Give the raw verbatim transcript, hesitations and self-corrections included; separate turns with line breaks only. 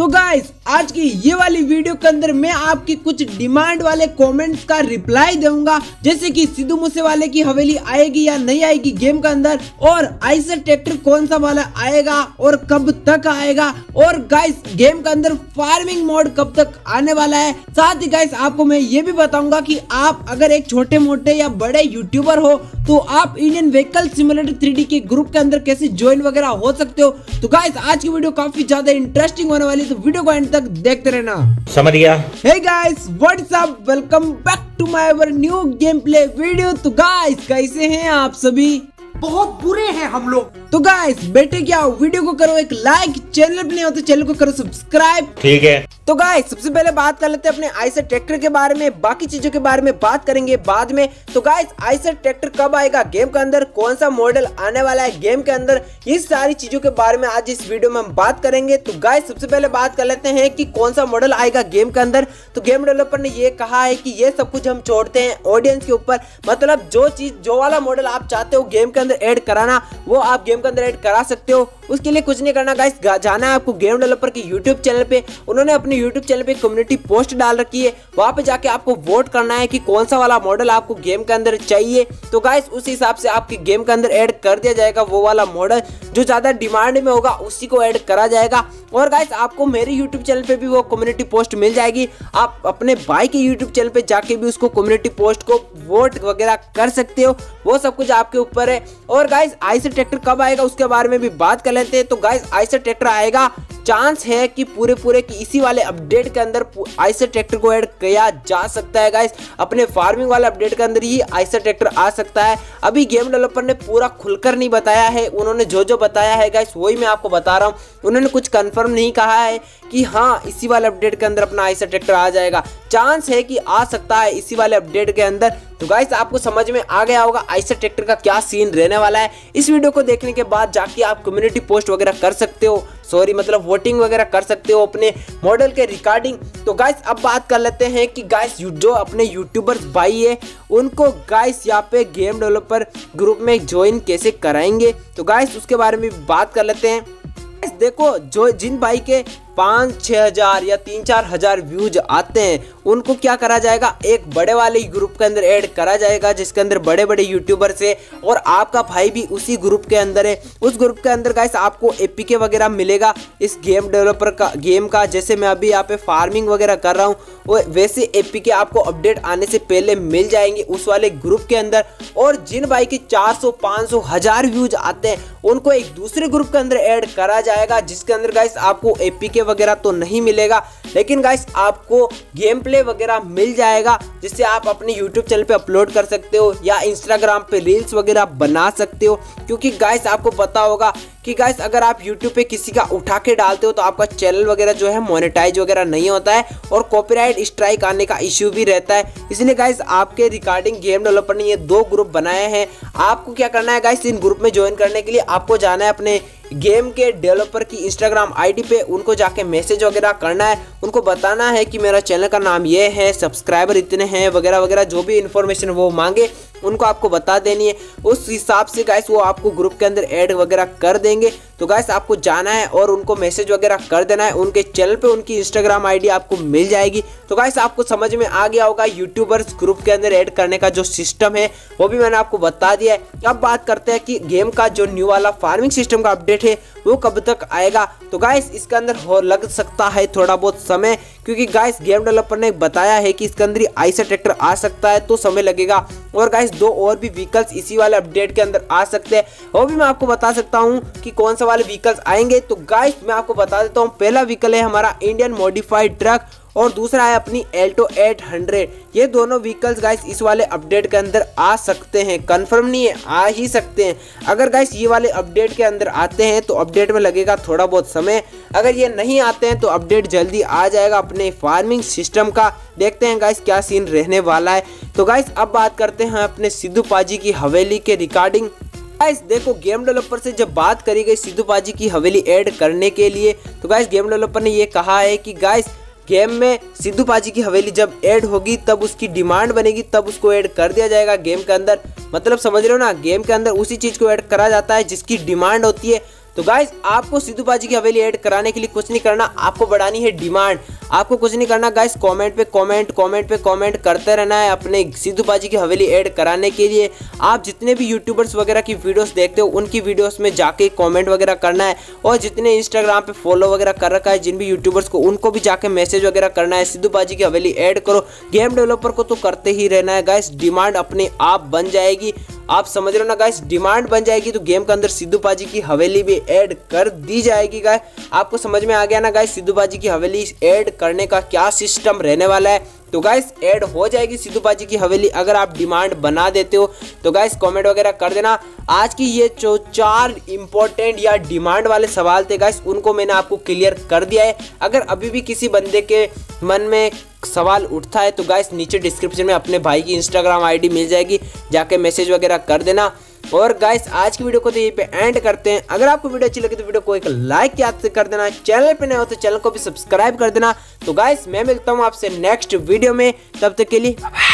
तो गाइस आज की ये वाली वीडियो के अंदर मैं आपकी कुछ डिमांड वाले कमेंट्स का रिप्लाई दूंगा, जैसे कि सिद्धू मूसेवाले की हवेली आएगी या नहीं आएगी गेम के अंदर, और आइसर ट्रैक्टर कौन सा वाला आएगा और कब तक आएगा, और गाइस गेम के अंदर फार्मिंग मोड कब तक आने वाला है। साथ ही गाइस आपको मैं ये भी बताऊंगा कि आप अगर एक छोटे मोटे या बड़े यूट्यूबर हो तो आप Indian vehicle simulator three D के ग्रुप के अंदर कैसे ज्वाइन वगैरह हो सकते हो। तो गाइस आज की वीडियो काफी ज्यादा इंटरेस्टिंग होने वाली, तो वीडियो को एंड तक देखते रहना।
समझ गया?
Hey guys what's up, welcome back to my our new game play video. तो गाइस कैसे हैं आप सभी?
बहुत बुरे हैं हम लोग।
तो गाइस बेटे क्या वीडियो को करो एक लाइक, चैनल पे नहीं हो तो चैनल को करो सब्सक्राइब।
ठीक है।
तो गाइस सबसे पहले बात कर लेते हैं अपने आइसर ट्रैक्टर के बारे में, बाकी चीजों के बारे में बात करेंगे बाद में। तो गाइस आइसर ट्रैक्टर कब आएगा गेम के अंदर, कौन सा मॉडल आने वाला है गेम के अंदर, ये सारी चीजों के बारे में आज इस वीडियो में हम बात करेंगे। तो गाइस सबसे पहले बात कर लेते हैं कि कौन सा मॉडल आएगा गेम के अंदर। तो गेम डेवलपर ने ये कहा है कि ये सब कुछ हम छोड़ते हैं ऑडियंस के ऊपर, मतलब जो चीज जो वाला मॉडल आप चाहते हो गेम के अंदर ऐड कराना वो आप गेम के अंदर ऐड करा सकते हो। उसके लिए कुछ नहीं करना गाइस, जाना है आपको गेम डेवलपर के यूट्यूब चैनल पे। उन्होंने अपने यूट्यूब चैनल पे कम्युनिटी पोस्ट डाल रखी है, वहां पे जाके आपको वोट करना है कि कौन सा वाला मॉडल आपको गेम के अंदर चाहिए। तो गाइस उस हिसाब से आपके गेम के अंदर ऐड कर दिया जाएगा वो वाला मॉडल जो ज्यादा डिमांड में होगा, उसी को ऐड करा जाएगा। और गाइस आपको मेरे यूट्यूब चैनल पे भी वो कम्युनिटी पोस्ट मिल जाएगी, आप अपने भाई के यूट्यूब चैनल पे जाके भी उसको कम्युनिटी पोस्ट को वोट वगैरह कर सकते हो, वो सब कुछ आपके ऊपर है। और गाइस आइसर ट्रैक्टर कब आएगा उसके बारे में भी बात कर लेते हैं। तो गाइस आइसर ट्रैक्टर आएगा, चांस है कि पूरे पूरे की इसी वाले अपडेट के अंदर आइसर ट्रैक्टर को ऐड किया जा सकता है। गाइस अपने फार्मिंग वाले अपडेट के अंदर ही आइसर ट्रैक्टर आ सकता है। अभी गेम डेवलपर ने पूरा खुलकर नहीं बताया है, उन्होंने जो जो बताया है गाइस वही मैं आपको बता रहा हूँ। उन्होंने कुछ कंफर्म नहीं कहा है कि हाँ इसी वाले अपडेट के अंदर अपना आइसर ट्रैक्टर आ जाएगा, चांस है कि आ सकता है इसी वाले अपडेट के अंदर। तो गाइस आपको समझ में आ गया होगा आइसर ट्रैक्टर का क्या सीन रहने वाला है। इस वीडियो को देखने के बाद जाके आप कम्युनिटी पोस्ट वगैरह कर सकते हो, सॉरी मतलब वोटिंग वगैरह कर सकते हो अपने मॉडल के रिगार्डिंग। तो गाइस अब बात कर लेते हैं कि गाइस जो अपने यूट्यूबर्स भाई है उनको गाइस यहाँ पे गेम डेवलपर ग्रुप में ज्वाइन कैसे कराएंगे। तो गाइस उसके बारे में बात कर लेते हैं। देखो जो जिन भाई के पाँच छः हजार या तीन चार हजार व्यूज आते हैं उनको क्या करा जाएगा, एक बड़े वाले ग्रुप के अंदर ऐड करा जाएगा जिसके अंदर बड़े बड़े यूट्यूबर्स है, और आपका भाई भी उसी ग्रुप के अंदर है। उस ग्रुप के अंदर गाइस आपको एपीके वगैरह मिलेगा इस गेम डेवलपर का गेम का, जैसे मैं अभी यहाँ पे फार्मिंग वगैरह कर रहा हूँ वैसे एपीके आपको अपडेट आने से पहले मिल जाएंगे उस वाले ग्रुप के अंदर। और जिन भाई के चार सौ पाँच सौ हजार व्यूज आते हैं उनको एक दूसरे ग्रुप के अंदर ऐड करा जाएगा जिसके अंदर गाइस आपको एपीके वगैरह तो नहीं मिलेगा, लेकिन गाइस आपको गेम प्ले वगैरह मिल जाएगा जिससे आप अपने यूट्यूब चैनल पे अपलोड कर सकते हो या इंस्टाग्राम पे रील्स वगैरह बना सकते हो। क्योंकि गाइस आपको पता होगा कि गाइस अगर आप यूट्यूब पे किसी का उठा के डालते हो तो आपका चैनल वगैरह जो है मोनेटाइज वगैरह नहीं होता है और कॉपीराइट स्ट्राइक आने का इश्यू भी रहता है। इसलिए गाइस आपके रिगार्डिंग गेम डेवलपर ने ये दो ग्रुप बनाए हैं। आपको क्या करना है गाइस, इन ग्रुप में ज्वाइन करने के लिए आपको जाना है अपने गेम के डेवलपर की इंस्टाग्राम आईडी पे, उनको जाके मैसेज वगैरह करना है, उनको बताना है कि मेरा चैनल का नाम ये है, सब्सक्राइबर इतने हैं वगैरह वगैरह, जो भी इन्फॉर्मेशन वो मांगे उनको आपको बता देनी है। उस हिसाब से गाइस वो आपको ग्रुप के अंदर ऐड वगैरह कर देंगे। तो गाइस आपको जाना है और उनको मैसेज वगैरह कर देना है, उनके चैनल पे उनकी इंस्टाग्राम आईडी आपको मिल जाएगी। तो गाइस आपको समझ में आ गया होगा यूट्यूबर्स ग्रुप के अंदर ऐड करने का जो सिस्टम है वो भी मैंने आपको बता दिया है। अब बात करते हैं कि गेम का जो न्यू वाला फार्मिंग सिस्टम का अपडेट है वो कब तक आएगा। तो गाइस इसके अंदर हो लग सकता है थोड़ा बहुत समय, क्योंकि गाइस गेम डेवलपर ने बताया है कि इसके अंदर आइसर ट्रैक्टर आ सकता है तो समय लगेगा। और गाइस दो और भी व्हीकल्स इसी वाले अपडेट के अंदर आ सकते हैं, वो भी मैं आपको बता सकता हूँ कि कौन सा वाले व्हीकल्स आएंगे। तो गाइस मैं आपको बता देता हूँ, पहला व्हीकल है हमारा इंडियन मॉडिफाइड ट्रक और दूसरा है अपनी एल्टो एट हंड्रेड। ये दोनों व्हीकल्स गाइस इस वाले अपडेट के अंदर आ सकते हैं, कंफर्म नहीं है आ ही सकते हैं। अगर गाइस ये वाले अपडेट के अंदर आते हैं तो अपडेट में लगेगा थोड़ा बहुत समय, अगर ये नहीं आते हैं तो अपडेट जल्दी आ जाएगा अपने फार्मिंग सिस्टम का। देखते हैं गाइस क्या सीन रहने वाला है। तो गाइस अब बात करते हैं अपने सिद्धू पाजी की हवेली के रिगार्डिंग। गाइस देखो गेम डेवलपर से जब बात करी गई सिद्धू पाजी की हवेली ऐड करने के लिए, तो गाइस गेम डेवलपर ने ये कहा है कि गाइस गेम में सिद्धू पाजी की हवेली जब ऐड होगी तब उसकी डिमांड बनेगी, तब उसको ऐड कर दिया जाएगा गेम के अंदर। मतलब समझ रहे हो ना, गेम के अंदर उसी चीज को ऐड करा जाता है जिसकी डिमांड होती है। तो गाइस आपको सिद्धू पाजी की हवेली ऐड कराने के लिए कुछ नहीं करना, आपको बढ़ानी है डिमांड। आपको कुछ नहीं करना गाइस, कमेंट पे कमेंट कमेंट पे कमेंट करते रहना है अपने सिद्धू पाजी की हवेली ऐड कराने के लिए। आप जितने भी यूट्यूबर्स वगैरह की वीडियोस देखते हो उनकी वीडियोस में जाके कमेंट वगैरह करना है, और जितने इंस्टाग्राम पे फॉलो वगैरह कर रखा है जिन भी यूट्यूबर्स को, उनको भी जाके मैसेज वगैरह करना है, सिद्धू पाजी की हवेली ऐड करो। गेम डेवलपर को तो करते ही रहना है गाइस, डिमांड अपने आप बन जाएगी। आप समझ रहे हो ना गाइस, डिमांड बन जाएगी तो गेम के अंदर सिद्धू पाजी की हवेली भी ऐड कर दी जाएगी गाइस। आपको समझ में आ गया ना गाइस, सिद्धू पाजी की हवेली ऐड करने का क्या सिस्टम रहने वाला है। तो गाइस ऐड हो जाएगी सिद्धू पाजी की हवेली अगर आप डिमांड बना देते हो तो गाइस कमेंट वगैरह कर देना। आज की ये जो चार इंपॉर्टेंट या डिमांड वाले सवाल थे गाइस, उनको मैंने आपको क्लियर कर दिया है। अगर अभी भी किसी बंदे के मन में सवाल उठता है तो गाइस नीचे डिस्क्रिप्शन में अपने भाई की इंस्टाग्राम आईडी मिल जाएगी, जाके मैसेज वगैरह कर देना। और गाइस आज की वीडियो को तो यहीं पे एंड करते हैं। अगर आपको वीडियो अच्छी लगी तो वीडियो को एक लाइक याद से कर देना, चैनल पे नए हो तो चैनल को भी सब्सक्राइब कर देना। तो गाइस मैं मिलता हूँ आपसे नेक्स्ट वीडियो में, तब तक के लिए